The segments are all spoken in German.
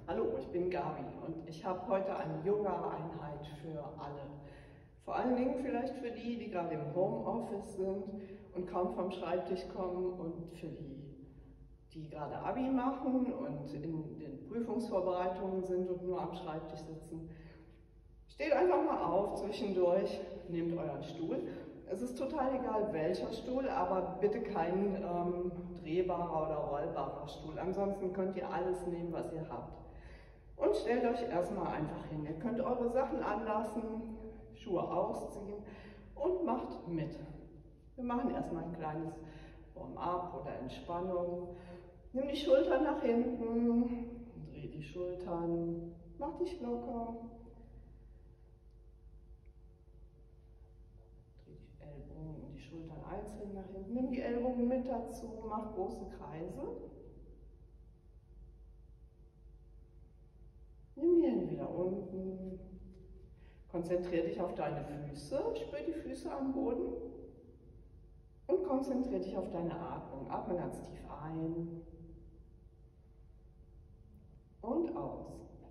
Hallo, ich bin Gabi und ich habe heute eine Yoga-Einheit für alle. Vor allen Dingen vielleicht für die, die gerade im Homeoffice sind und kaum vom Schreibtisch kommen, und für die, die gerade Abi machen und in den Prüfungsvorbereitungen sind und nur am Schreibtisch sitzen. Steht einfach mal auf zwischendurch, nehmt euren Stuhl. Es ist total egal welcher Stuhl, aber bitte kein drehbarer oder rollbarer Stuhl. Ansonsten könnt ihr alles nehmen, was ihr habt. Und stellt euch erstmal einfach hin. Ihr könnt eure Sachen anlassen, Schuhe ausziehen und macht mit. Wir machen erstmal ein kleines Warm-up oder Entspannung. Nimm die Schultern nach hinten, dreh die Schultern, mach dich locker. Dreh die Ellbogen und die Schultern einzeln nach hinten. Nimm die Ellbogen mit dazu, mach große Kreise. Nimm die Hände wieder unten. Konzentriere dich auf deine Füße, spür die Füße am Boden und konzentriere dich auf deine Atmung. Atme ganz tief ein und aus.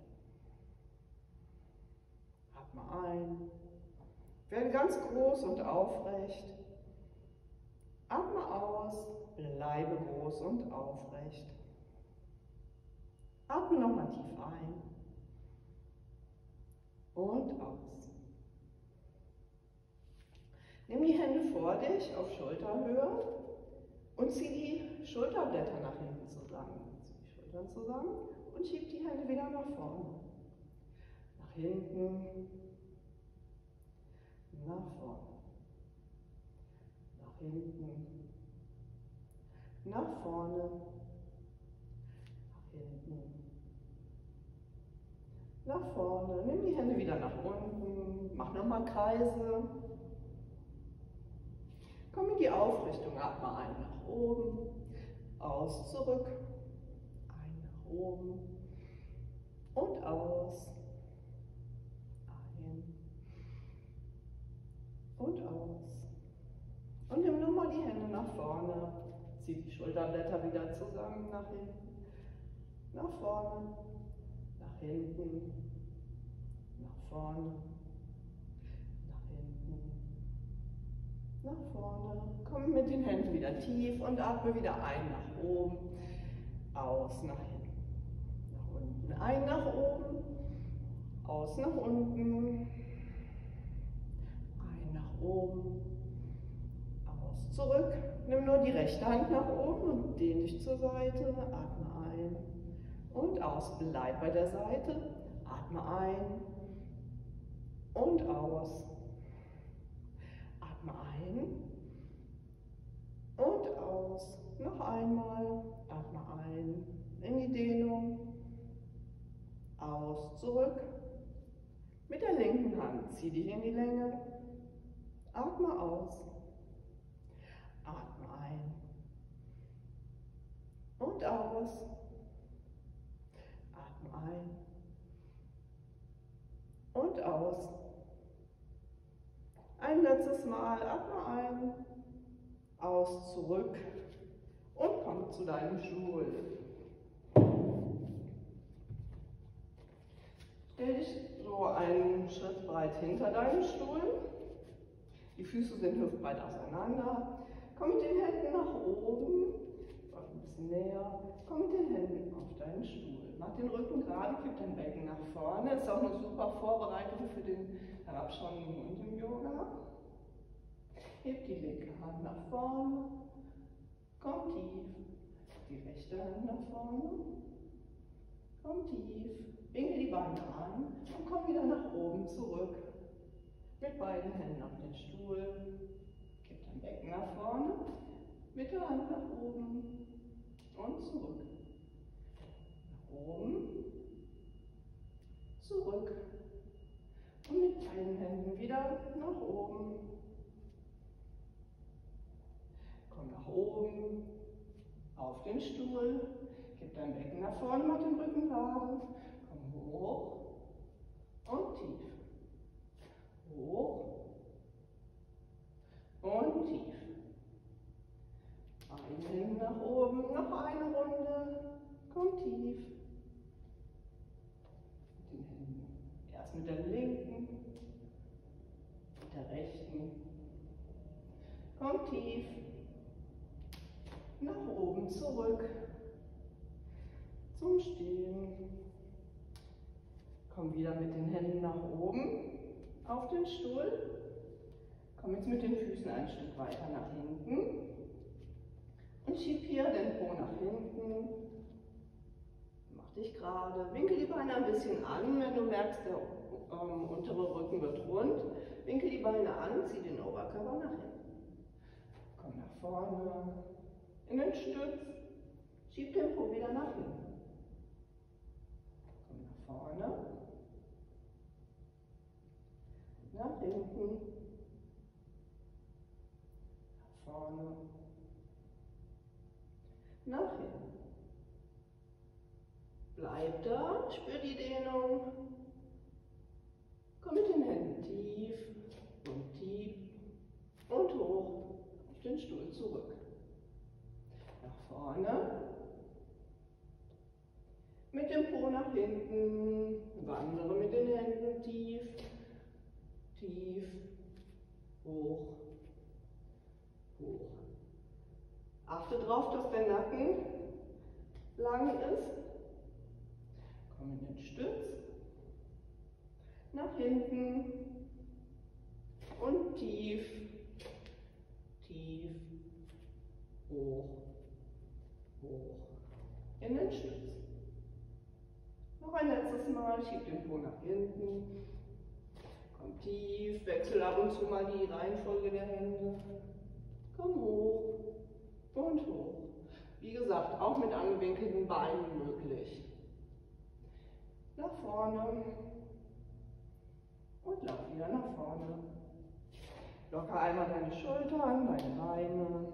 Atme ein. Werde ganz groß und aufrecht. Atme aus. Bleibe groß und aufrecht. Atme nochmal tief ein und aus. Nimm die Hände vor dich auf Schulterhöhe und zieh die Schulterblätter nach hinten zusammen. Zieh die Schultern zusammen und schieb die Hände wieder nach vorne. Nach hinten, nach vorne. Nach hinten, nach vorne, nach hinten, nach vorne. Nimm die Hände wieder nach unten, mach nochmal Kreise. Komm in die Aufrichtung, atme ein nach oben, aus, zurück, ein nach oben und aus, ein und aus. Und nimm nochmal die Hände nach vorne, zieh die Schulterblätter wieder zusammen, nach hinten, nach vorne, nach hinten, nach vorne, nach hinten, nach vorne. Komm mit den Händen wieder tief und atme wieder ein nach oben, aus nach hinten, nach unten, ein nach oben, aus nach unten, ein nach oben, aus zurück. Nimm nur die rechte Hand nach oben und dehn dich zur Seite, atme ein und aus. Bleib bei der Seite, atme ein und aus. Atme ein und aus. Noch einmal. Atme ein in die Dehnung. Aus, zurück. Mit der linken Hand zieh dich in die Länge. Atme aus. Atme ein und aus. Atme ein und aus. Ein letztes Mal. Atme ein. Aus, zurück und komm zu deinem Stuhl. Stell dich so einen Schritt breit hinter deinem Stuhl. Die Füße sind hüftbreit auseinander. Komm mit den Händen nach oben. Ein bisschen näher. Komm mit den Händen auf deinen Stuhl. Mach den Rücken gerade, kipp dein Becken nach vorne. Ist auch eine super Vorbereitung für den Herabschauen und im Yoga. Heb die linke Hand nach vorne. Komm tief. Die rechte Hand nach vorne. Komm tief. Winkel die Beine an und komm wieder nach oben zurück. Mit beiden Händen auf den Stuhl. Kipp dein Becken nach vorne. Mit der Hand nach oben und zurück. Nach oben, zurück. Und mit beiden Händen wieder nach oben. Komm nach oben, auf den Stuhl. Gib dein Becken nach vorne, mach den Rücken gerade. Komm hoch und tief. Hoch und tief. Beine Hände nach oben, noch eine Runde. Komm tief. stehen. Komm wieder mit den Händen nach oben auf den Stuhl. Komm jetzt mit den Füßen ein Stück weiter nach hinten und schieb hier den Po nach hinten. Mach dich gerade, winkel die Beine ein bisschen an, wenn du merkst, der untere Rücken wird rund. Winkel die Beine an, zieh den Oberkörper nach hinten. Komm nach vorne, in den Stütz, schieb den Po wieder nach hinten. Komm nach vorne, nach hinten, nach vorne, nach hinten. Bleib da, spür die Dehnung. Komm mit den Händen tief und hoch auf den Stuhl zurück. Nach vorne. Mit dem Po nach hinten. Wandere mit den Händen tief, hoch, hoch. Achte darauf, dass der Nacken lang ist. Komm in den Stütz. Nach hinten und tief, hoch, hoch, in den Stütz. Noch ein letztes Mal, schieb den Po nach hinten, komm tief, wechsel ab und zu mal die Reihenfolge der Hände, komm hoch und hoch. Wie gesagt, auch mit angewinkelten Beinen möglich. Nach vorne. Und lauf wieder nach vorne. Locker einmal deine Schultern, deine Beine.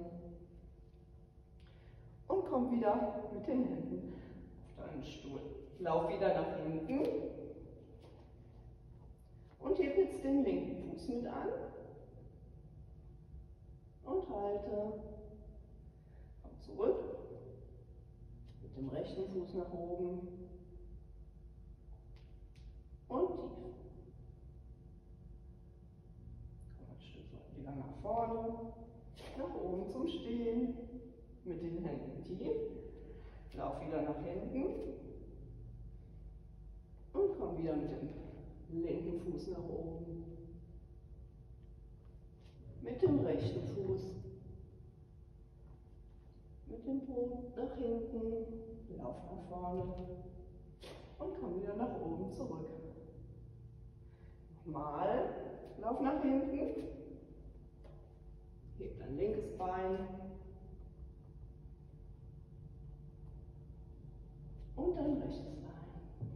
Und komm wieder mit den Händen auf deinen Stuhl. Lauf wieder nach hinten. Und heb jetzt den linken Fuß mit an. Und halte. Komm zurück. Mit dem rechten Fuß nach oben. Und tief. Wieder nach vorne, nach oben zum Stehen, mit den Händen tief, lauf wieder nach hinten und komm wieder mit dem linken Fuß nach oben, mit dem rechten Fuß, mit dem Po nach hinten, lauf nach vorne und komm wieder nach oben zurück. Nochmal, lauf nach hinten. Heb dein linkes Bein und dein rechtes Bein.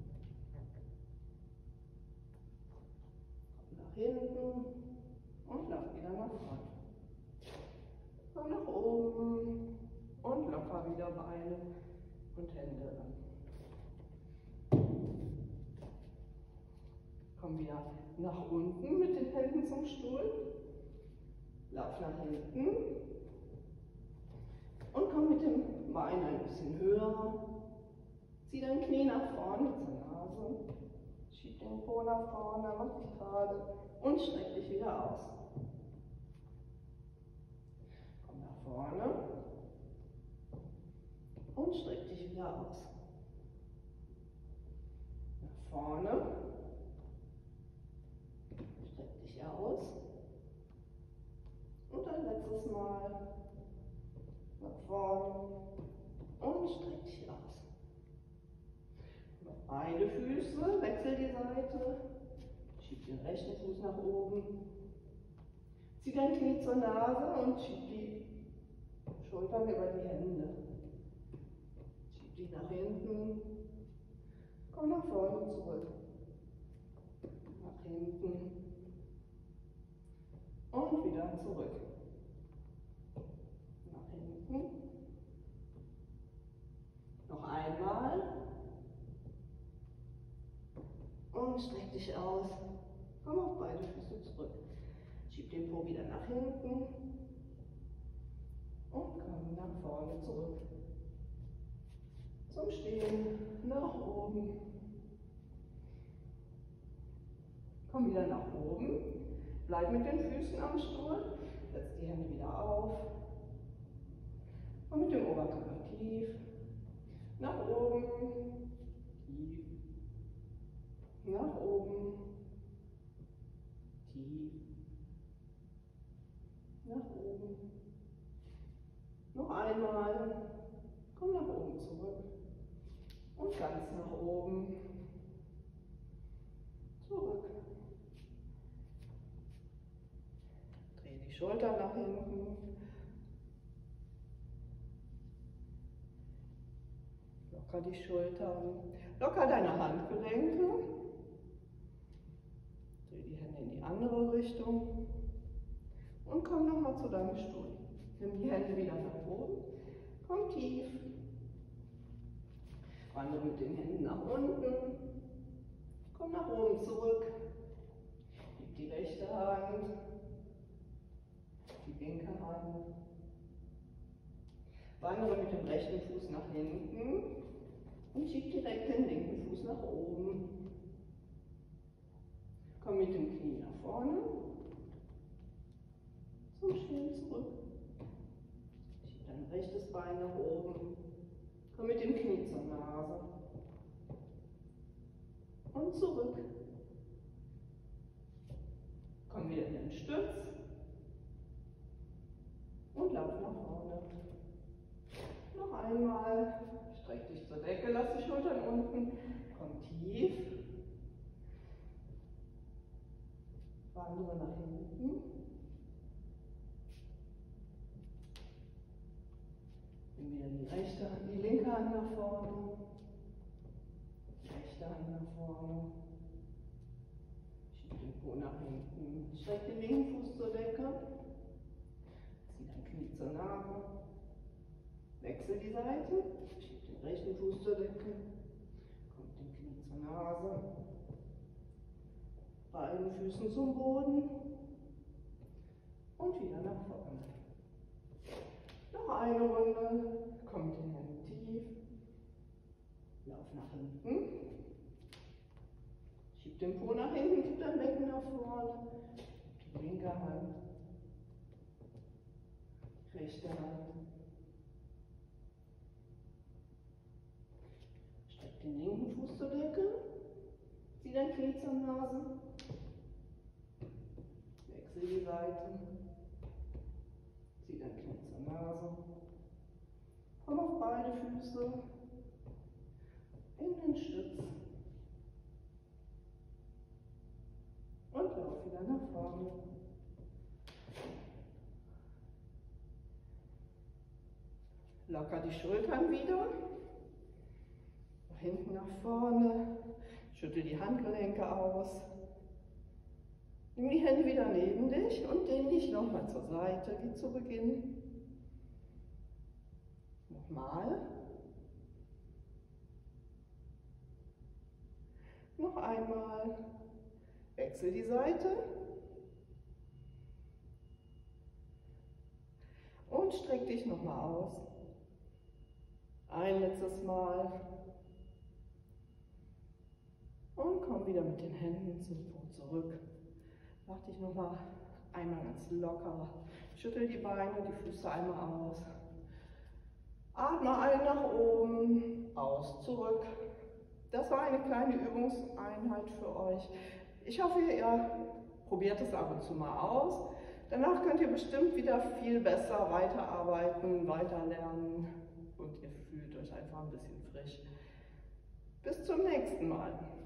Komm nach hinten und lauf wieder nach vorne. Komm nach oben und locker wieder Beine und Hände an. Komm wieder nach unten mit den Händen zum Stuhl. Lauf nach hinten und komm mit dem Bein ein bisschen höher. Zieh dein Knie nach vorne zur Nase. Schieb den Po nach vorne, mach dich gerade und streck dich wieder aus. Komm nach vorne und streck dich wieder aus. Nach vorne, streck dich aus. Und ein letztes Mal nach vorne und streck dich aus. Noch beide Füße, wechsel die Seite, schieb den rechten Fuß nach oben, zieh dein Knie zur Nase und schieb die Schultern über die Hände. Schieb die nach hinten, komm nach vorne zurück, nach hinten. Und wieder zurück. Nach hinten. Noch einmal. Und streck dich aus. Komm auf beide Füße zurück. Schieb den Po wieder nach hinten. Und komm nach vorne zurück. Zum Stehen. Nach oben. Komm wieder nach oben. Bleib mit den Füßen am Stuhl, setz die Hände wieder auf und mit dem Oberkörper tief nach oben oben, zurück. Dreh die Schultern nach hinten. Locker die Schultern. Locker deine Handgelenke. Dreh die Hände in die andere Richtung. Und komm nochmal zu deinem Stuhl. Nimm die Hände wieder nach oben. Komm tief. Wandere mit den Händen nach unten. Komm nach oben zurück. Gib die rechte Hand. Die linke Hand. Wandere mit dem rechten Fuß nach hinten. Und schieb direkt den linken Fuß nach oben. Komm mit dem Knie nach vorne. Zum Stehen zurück. Schieb dein rechtes Bein nach oben. Komm mit dem Knie zur Nase. Und zurück. Komm wieder in den Stütz. Und lauf nach vorne. Noch einmal. Streck dich zur Decke, lass die Schultern unten. Komm tief. Wandere nach hinten. Nimm wieder die linke Hand nach vorne. Rechte Hand nach vorne. Schieb den Po nach hinten. Streck den linken Fuß zur Decke. Zieh dein Knie zur Nase. Wechsel die Seite. Schieb den rechten Fuß zur Decke. Komm mit dem Knie zur Nase. Beiden Füßen zum Boden. Und wieder nach vorne. Noch eine Runde. Komm mit den Händen tief. Lauf nach hinten. Schieb den Po nach hinten, gib dein Becken nach vorne. Die linke Hand. Rechte Hand. Streck den linken Fuß zur Decke. Zieh dein Knie zur Nase. Wechsel die Seite. Zieh dein Knie zur Nase. Komm auf beide Füße in den Stütz. Und lauf wieder nach vorne. Locker die Schultern wieder. Nach hinten nach vorne. Schüttel die Handgelenke aus. Nimm die Hände wieder neben dich und dehn dich nochmal zur Seite, wie zu Beginn. Nochmal. Noch einmal. Wechsel die Seite. Und streck dich nochmal aus. Ein letztes Mal. Und komm wieder mit den Händen zum Po zurück. Mach dich nochmal einmal ganz locker. Schüttel die Beine, die Füße einmal aus. Atme ein nach oben, aus, zurück. Das war eine kleine Übungseinheit für euch. Ich hoffe, ihr probiert es ab und zu mal aus. Danach könnt ihr bestimmt wieder viel besser weiterarbeiten, weiterlernen und ihr fühlt euch einfach ein bisschen frisch. Bis zum nächsten Mal.